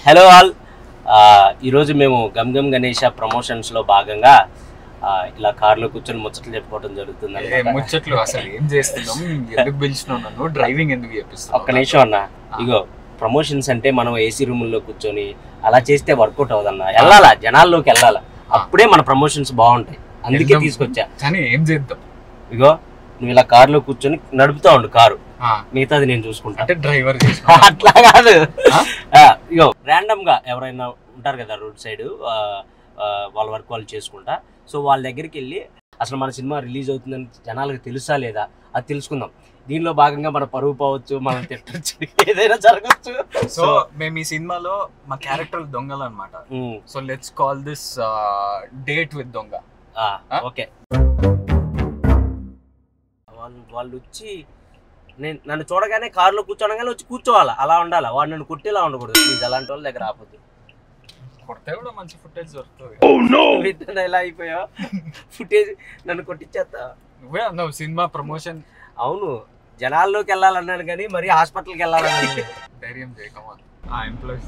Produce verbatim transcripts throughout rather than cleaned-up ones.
Hello all, ఈరోజు మేము gum Gam Ganesha ప్రమోషన్స్లో భాగంగా ఇలా కార్లో కూర్చొని ముచ్చట్లు చెప్పుకోవడం జరుగుతుంది. ముచ్చట్లు అసలు ఏం చేస్తున్నాం, ఎందుకు పిలిచినావు నన్ను, డ్రైవింగ్ ఎందుకు చేపిస్తావు? ఒక్క నిమిషం అన్న, ఇగో ప్రమోషన్స్ అంటే మనం ఏసీ రూముల్లో కూర్చొని అలా చేస్తే వర్కౌట్ అవ్వదన్న. వెళ్ళాలా, జనాల్లోకి వెళ్ళాలా, అప్పుడే మన ప్రమోషన్స్ బాగుంటాయి. అందుకే తీసుకొచ్చా. కానీ ఏం చేద్దాం, ఇగో నువ్వు ఇలా కార్లో కూర్చొని నడుపుతా ఉండు కారు, మిగతాది నేను చూసుకుంటా. అంటే డ్రైవర్ అట్లా కాదు, ఇగో ర్యాండమ్ గా ఎవరైనా ఉంటారు కదా రోడ్ సైడ్, వాళ్ళ వర్క్ వాళ్ళు చేసుకుంటా. సో వాళ్ళ దగ్గరికి వెళ్ళి అసలు మన సినిమా రిలీజ్ అవుతుందని జనాలకు తెలుసా లేదా అది తెలుసుకుందాం. దీనిలో భాగంగా మన పరువు పోవచ్చు, మనం తిట్టచ్చు, ఏదైనా జరగచ్చు. సో మేము ఈ సినిమాలో మా క్యారెక్టర్ దొంగలు అనమాట. So let's call this date with దొంగ. ఓకే, వాళ్ళు వాళ్ళు వచ్చి నేను నన్ను చూడగానే కారులో కూర్చోనగానే వచ్చి కూర్చోవాలా, అలా ఉండాలా. వాడు నన్ను కొట్టేలా ఉండకూడదు ప్లీజ్. అలాంటి వాళ్ళ దగ్గర ఆపొద్దు. కొడితే కూడా మంచి ఫుటేజ్ దొరుకుతుంది. ఎలా అయిపోయావు, ఫుటేజ్ నన్ను కొట్టించేస్తా. నువ్వే అన్నావు సినిమా ప్రమోషన్. అవును, జనాల్లోకి వెళ్ళాలన్నాను కానీ మరి హాస్పిటల్కి వెళ్ళాలన్నా. ధైర్యం చేయకమా ఆ ఎంప్లాయీస్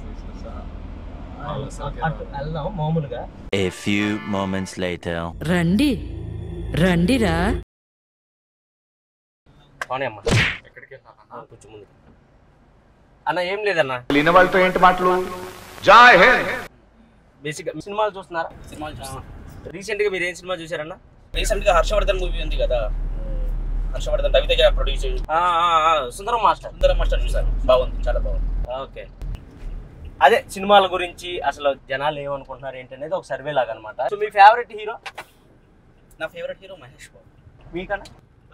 వెళ్దాం మామూలుగా. A few moments later. రండి రండిరా. అమ్మా ఎక్కడికి వెళ్ళాలన్నా? కొంచెం ముందు అన్న. ఏం లేదన్నా, లేని వాళ్ళతో ఏంటి మాటలు? జై హింద్. బేసిక్ సినిమాలు చూస్తున్నారా? సినిమాలు చూస్తున్నాం. రీసెంట్ గా మీరు ఏం సినిమా చూసారన్నా? రీసెంట్ గా హర్షవర్ధన్ మూవీ ఉంది కదా, Harshavardhan Ravi Teja produce Sundaram master. Sundaram master చూసారు, బాగుంది, చాలా బాగుంది. ఓకే, అదే సినిమాల గురించి అసలు జనాలు ఏమనుకుంటున్నారు ఏంటనేది ఒక సర్వే లాగా అనమాట. సో మీ ఫేవరెట్ హీరో? నా ఫేవరెట్ హీరో మహేష్ బాబు. మీకన్నా?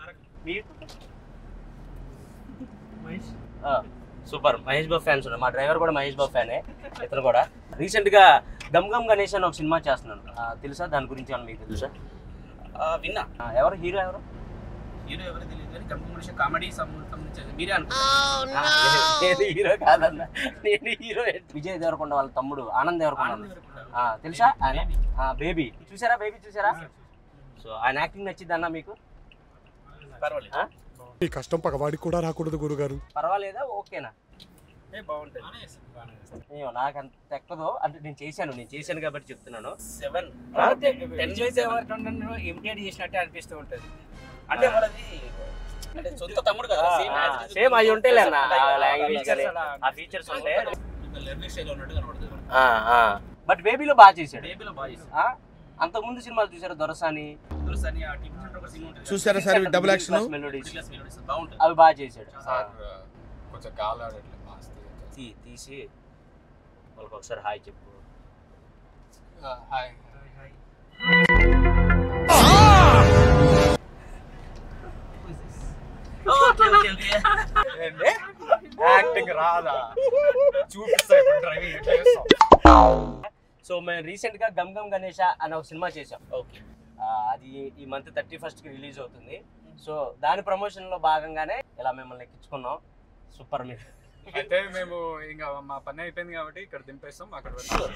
సూపర్, మహేష్ బాబు ఫ్యాన్స్ ఉన్నారు. మా డ్రైవర్ కూడా మహేష్ బాబు ఫ్యానే, ఇతను కూడా. రీసెంట్ గా గమ్ గమ్ గణేష్ అని ఒక సినిమా చేస్తున్నాను, తెలుసా? దాని గురించి ఏమన్నా మీకు తెలుసా? విన్నా. ఎవరు హీరో? ఎవరు హీరో ఎవరో తెలియదు కానీ గమ్ గమ్ గణేష్ కామెడీ సంబంధించి మీరే అనుకుంటున్నారు. హీరో కాదన్నా, నేను హీరో. విజయ్ దేవరకొండ వాళ్ళ తమ్ముడు ఆనంద్ దేవరకొండ తెలుసా? ఆయన బేబీ చూసారా? బేబీ చూసారా? సో ఆయన యాక్టింగ్ నచ్చింది అన్న మీకు? పర్వాలేదు. ఈ కష్టం పగవాడికి కూడా రాకూడదు గురుగారు. పర్వాలేదా? ఓకేనా? బాగుంటుంది. నాకు అంత ఎక్కదు అంటే, నేను చేశాను నేను చేశాను కాబట్టి చెప్తున్నాను. సెవెన్ ఇమిటేట్ చేసినట్టే అనిపిస్తూ ఉంటుంది. అంటే వాళ్ళది అంటే సొంత తమ్ముడు కదా, సేమ్ అవి ఉంటాయి అన్న, లాంగ్వేజ్ కానీ ఆ ఫీచర్స్ ఉంటాయి. లెర్నింగ్ స్టైల్ ఉన్నట్టు కనబడుతుంది. బట్ బేబీలో బాగా చేశాడు. బేబీలో బాగా చేశాడు. అంతకు ముందు సినిమాలు చూసారు? దొరసాని చూసారా సార్ డబుల్ యాక్షన్ బాగుంటుంది, అవి బాగా చేశాడు. కొంచెం గాలి తీసి వాళ్ళకి ఒకసారి హాయ్ చెప్పు. హాయ్. యాక్టింగ్ రాదా? చూపిస్తా డ్రైవింగ్ ఎట్లా చేస్తాం. సో మేము రీసెంట్ గా గమ్ గమ్ గణేష అనే ఒక సినిమా చేసాం. ఓకే, అది ఈ మంత్ థర్టీ ఫస్ట్ కి రిలీజ్ అవుతుంది. సో దాని ప్రమోషన్ లో భాగంగానే ఇలా మిమ్మల్ని ఎక్కించుకున్నాం. సూపర్. మీరు అయితే మేము ఇంకా మా పని అయిపోయింది కాబట్టి ఇక్కడ దింపేస్తాం. అక్కడ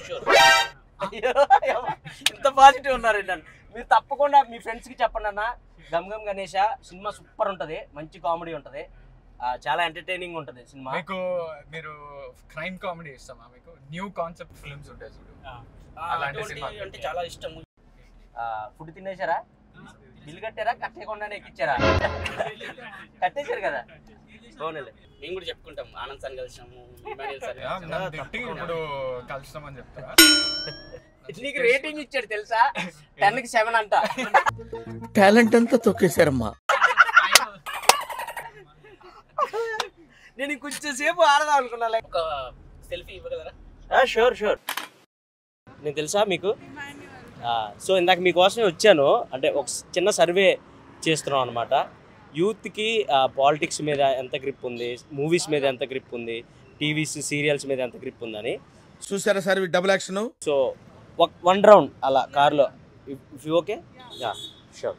ఇంత పాజిటివ్ ఉన్నారండి. మీరు తప్పకుండా మీ ఫ్రెండ్స్ కి చెప్పండి అన్న, గమ్ గమ్ గణేష సినిమా సూపర్ ఉంటది, మంచి కామెడీ ఉంటది, చాలా ఎంటర్టైనింగ్ ఉంటది సినిమా. మీకు మీరు క్రైమ్ కామెడీ ఇస్తామా? మీకు న్యూ కాన్సెప్ట్ ఫిల్మ్స్ ఉంటాయి చూడు, అలాంటి సినిమా అంటే చాలా ఇష్టం. ఫుడ్ తినేసారా? బిల్ కట్టారా? కట్టేయకుండానే ఎక్కిచ్చారా? కట్టేశారు కదా. బాగుంది. మేము కూడా చెప్పుకుంటాం, ఆనంద్ సార్ కలిసాము, ఇప్పుడు కలుస్తామని చెప్తారా? నీకు రేటింగ్ ఇచ్చాడు తెలుసా, టెన్ కి సెవెన్ అంట. టాలెంట్ అంతా తొక్కేశారమ్మా. నేను కొంచెం సేపు ఆడదాం అనుకున్నా. ఒక సెల్ఫీ ఇవ్వగలరా? Sure sure. నేను తెలుసా మీకు? సో ఇందాక మీకోసమే వచ్చాను. అంటే ఒక చిన్న సర్వే చేస్తున్నాం అనమాట. యూత్కి పాలిటిక్స్ మీద ఎంత గ్రిప్ ఉంది, మూవీస్ మీద ఎంత గ్రిప్ ఉంది, టీవీస్ సీరియల్స్ మీద ఎంత గ్రిప్ ఉందని. చూసారా sir double action? So one round అలా కార్లో, if you okay? Yeah sure.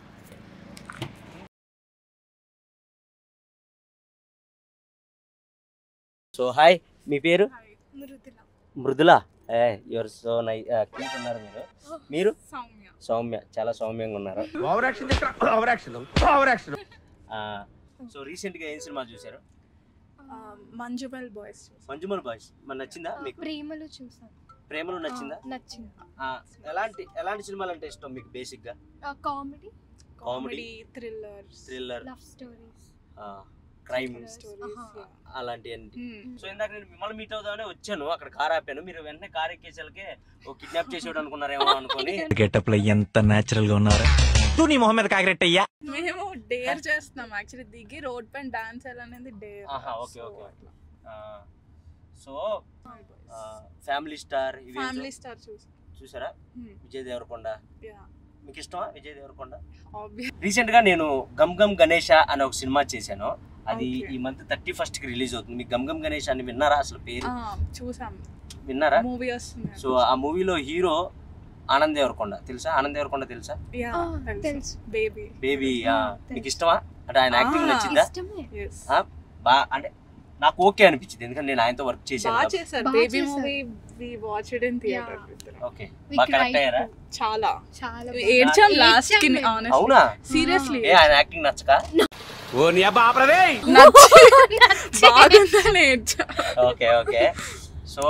So hi, మీ పేరు? మృదుల. ఏ యువర్ సో నై క్యూట్ ఉన్నారు మీరు. మీరు? సౌమ్య. చాలా సౌమ్యంగా ఉన్నారు. Over action over action over action. So రీసెంట్గా ఏం సినిమా చూసారు? మంజుమల్ బాయ్స్. మంజుమల్ బాయ్స్ మన నచ్చిందా మీకు? ప్రేమలు చూసాను. ప్రేమలు నచ్చిందా? నచ్చింది. ఎలాంటి ఎలాంటి సినిమాలు అంటే ఇష్టం మీకు బేసిక్ గా? Comedy comedy, thriller, thriller, love stories, crime stories. అలాంటివి. సో ఇందాక నేను మిమ్మల్ని మీట్ అవుదామనే వచ్చాను, అక్కడ కార్ ఆపాను. మీరు వెంటనే కార్ ఎక్కేసరికి ఓ కిడ్నాప్ చేసేవాడు అనుకున్నారేమో అనుకుని. గెటప్ లో ఎంత నేచురల్ గా ఉన్నారా? తూ నీ మొహం మీద కాకిరెట్టయ్యా. మేము డేర్ చేస్తున్నాం యాక్చువల్లీ, దిగి రోడ్ పైన డాన్స్ అనేది dare. Okay okay. So family star, family star చూసారా? విజయ్ దేవరకొండ మీకు ఇష్టమా? విజయ్ దేవరకొండ. ఆబ్వియస్. రీసెంట్ గా నేను గమ్ గమ్ గణేష అనే ఒక సినిమా చేశాను, అది ఈ మంత్ థర్టీ ఫస్ట్ కి రిలీజ్ అవుతుంది. మీకు గమ్ గమ్ గణేష్ అని విన్నారా? అసలు పేరు చూసాం, విన్నారా? మూవీ వస్తుంది. సో ఆ మూవీలో హీరో ఆనంద్ దేవరకొండ. తెలుసా? ఆనంద్ దేవరకొండ తెలుసా? బేబీ. బేబీ మీకు ఇష్టమా? అంటే ఆయన యాక్టింగ్ నచ్చిందా? బా అంటే నాకు ఓకే అనిపించింది, ఎందుకంటే నేను ఆయనతో వర్క్ చేశాను. బాగా చేశారు. Baby movie we watched in theatre. Okay, బాగా కరెక్ట్ అయ్యారా? చాలా చాలా ఏడ్చాం లాస్ట్ కి. ఆనెస్ట్లీ. అవునా? సీరియస్లీ. ఏ ఆయన యాక్టింగ్ నచ్చక? ఓ నీ అబ్బా ఆపరదే. బాగుందని ఏడ్చా. Okay okay. సో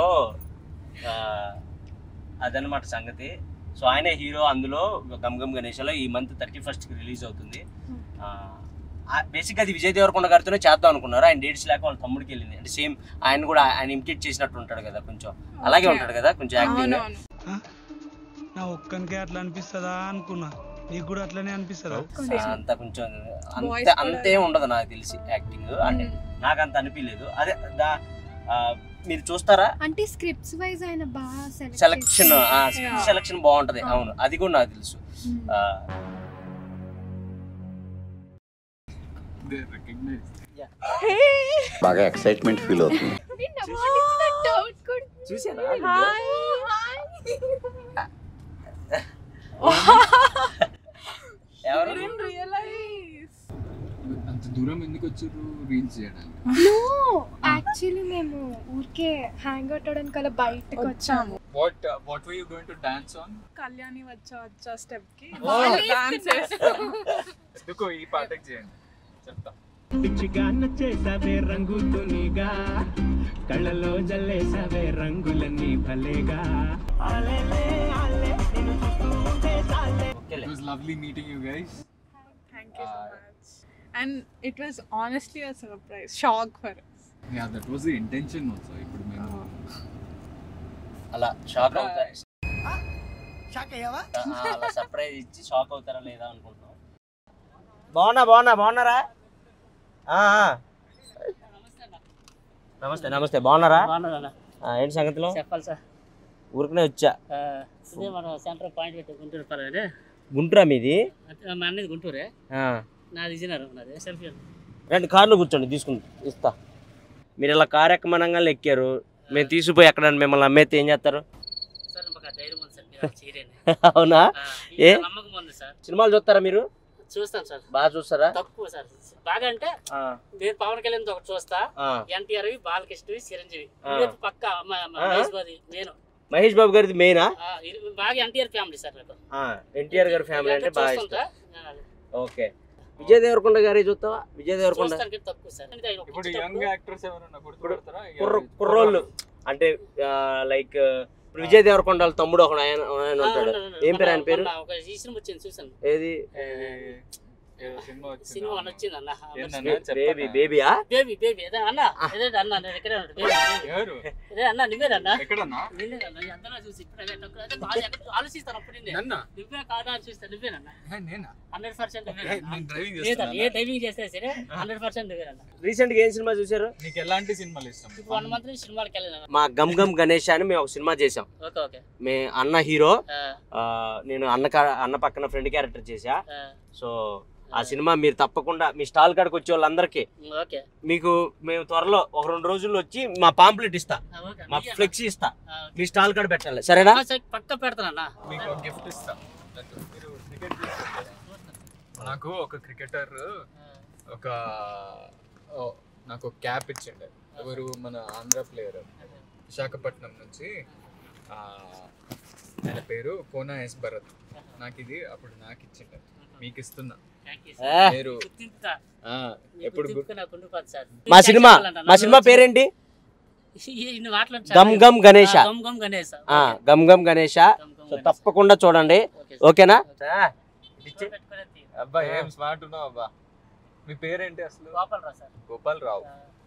అదనమాట సంగతి. సో ఆయనే హీరో అందులో గమ్ గమ్ గణేష్లో. ఈ మంత్ థర్టీ ఫస్ట్ కి రిలీజ్ అవుతుంది. బేసిక్గా అది విజయ్ దేవరకొండ గారితోనే చేద్దాం అనుకున్నారు, ఆయన డేట్స్ లేక వాళ్ళ తమ్ముడికి వెళ్ళింది. అంటే సేమ్ ఆయన కూడా ఆయన ఇమిటేట్ చేసినట్టు ఉంటాడు కదా, కొంచెం అలాగే ఉంటాడు కదా కొంచెం యాక్టింగ్. నా ఒక్కనికే అట్లా అనిపిస్తుందా అనుకున్నా, నీకు కూడా అట్లనే అనిపిస్తుందా? అంత కొంచెం అంతే అంతే ఉండదు నాకు తెలిసి యాక్టింగ్, అంటే నాకు అంత అనిపించలేదు. అదే మీరు చూస్తారా అంటే స్క్రిప్ట్స్ వైజ్ ఆయన బాగా సెలక్షన్, స్క్రిప్ట్ సెలక్షన్ బాగుంటది. అవును, అది కూడా నాకు తెలుసు. బాగా ఎక్సైట్మెంట్ ఫీల్ అవుతుంది. చూసారా? ఎవరు అంత దూరం ఎందుకు వచ్చారు రీల్స్ చేయడానికి? నో, యాక్చువల్లీ మేము ఊరికే హ్యాంగ్ అవుట్ అవడానికి అలా బయటకు వచ్చాము. What what were you going to dance on? Kalyani వచ్చా వచ్చా స్టెప్ కి డాన్స్ చేస్తాం. ఎందుకో ఈ పాటకి చేయండి చెప్తా. పిచ్చిగా నచ్చేసావే రంగుతునిగా, కళ్ళలో జల్లేసావే రంగులన్నీ భలేగా. It was lovely meeting you guys. Thank you so much. And it was honestly a surprise, shock for us. Yeah, that was the intention also. ఇప్పుడు మేము అలా షాక్ అవుతారా? షాక్ అయ్యావా? అలా సర్ప్రైజ్ ఇచ్చి షాక్ అవుతారా లేదా అనుకుంటున్నాం. బాగున్నా బాగున్నా బాగున్నారా? నమస్తే నమస్తే. బాగున్నారా? ఏంటి సంగతిలో? చెప్పాలి సార్. ఊరికనే వచ్చా. ఇదే మన సెంటర్ పాయింట్ పెట్టి గుంటూరు పర్వాలేదు. గుంటూరా మీది? మా అన్నది గుంటూరే, నాది విజయనగరం. నాది సెల్ఫీ. రెండు కార్లు కూర్చోండి, తీసుకుంటా ఇస్తా. మీరు ఇలా కారు ఎక్కమనంగా ఎక్కారు, మేము తీసుకుపోయి ఎక్కడ మిమ్మల్ని అమ్మేస్తే ఏం చేస్తారు? అవునా? ఏ సినిమాలు చూస్తారా మీరు? చూస్తాను సార్. బాగా చూస్తారా? తక్కువ సార్. బాగా అంటే నేను పవన్ కళ్యాణ్ ఒకటి చూస్తా, ఎన్టీఆర్, బాలకృష్ణ, చిరంజీవి, పక్క మహేష్ బాబు. నేను మహేష్ బాబు గారిది మెయినా? బాగా ఎన్టీఆర్ ఫ్యామిలీ సార్. ఎన్టీఆర్ గారి ఫ్యామిలీ అంటే బాగా ఇష్టం. ఓకే. విజయ్ దేవరకొండ గారి చూస్తావా? విజయ్ దేవరకొండ కుర్రోళ్ళు అంటే లైక్ విజయ్ దేవరకొండ తమ్ముడు ఒక ఆయన ఉంటాడు, ఏం పేరు ఆయన పేరు? ఏది సినిమా వచ్చింది అన్న, బేబీ. బేబీయా? బేబీ బేబీ అదే అన్న. అదే అన్న, నేను ఎక్కడే అదే అన్న. నువ్వేనన్నా? అందరూ చూసి ఇప్పుడు ఆలోచిస్తాను. అప్పుడు నువ్వే కాదా అని చూస్తా. నువ్వేనన్నా? హండ్రెడ్ పర్సెంట్ ఏ డ్రైవింగ్ చేస్తే సరే హండ్రెడ్ పర్సెంట్ నువ్వేనన్నా. రీసెంట్ గా ఏం సినిమా చూసారు? నీకు ఎలాంటి సినిమాలు ఇష్టం? వన్ మంత్ నుంచి సినిమాలకి వెళ్ళాను. మా గమ్ గమ్ గణేష్ అని మేము ఒక సినిమా చేసాం. Okay okay. మే అన్న హీరో, నేను అన్న అన్న పక్కన ఫ్రెండ్ క్యారెక్టర్ చేసా. సో ఆ సినిమా మీరు తప్పకుండా మీ స్టాల్ కాడికి వచ్చే వాళ్ళందరికీ మీకు మేము త్వరలో ఒక రెండు రోజుల్లో వచ్చి మా పాంప్లెట్ ఇస్తా, మా ఫ్లెక్సీ ఇస్తా, మీ స్టాల్ కాడ పెట్టాలి. సరేనా? పక్క పెడతానన్నా. మీకు ఒక గిఫ్ట్ ఇస్తా. నాకు ఒక క్రికెటర్ ఒక నాకు ఒక క్యాప్ ఇచ్చిండే. ఎవరు? మన ఆంధ్ర ప్లేయర్, విశాఖపట్నం నుంచి. ఆయన పేరు కోనా ఎస్ భరత్. నాకు ఇది అప్పుడు నాకు ఇచ్చిండే, మీకు ఇస్తున్నా. మీరు ఎప్పుడు మా సినిమా మా సినిమా పేరేంటి? గమ్ గమ్ గణేష. గమ్ గమ్ గణేష. గమ్ గమ్ గణేష. సో తప్పకుండా చూడండి, ఓకేనా? అబ్బా ఏం స్మార్ట్ ఉన్నావు అబ్బా. మీ పేరేంటి అసలు? గోపాల్ రావు సార్. గోపాల్ రావు.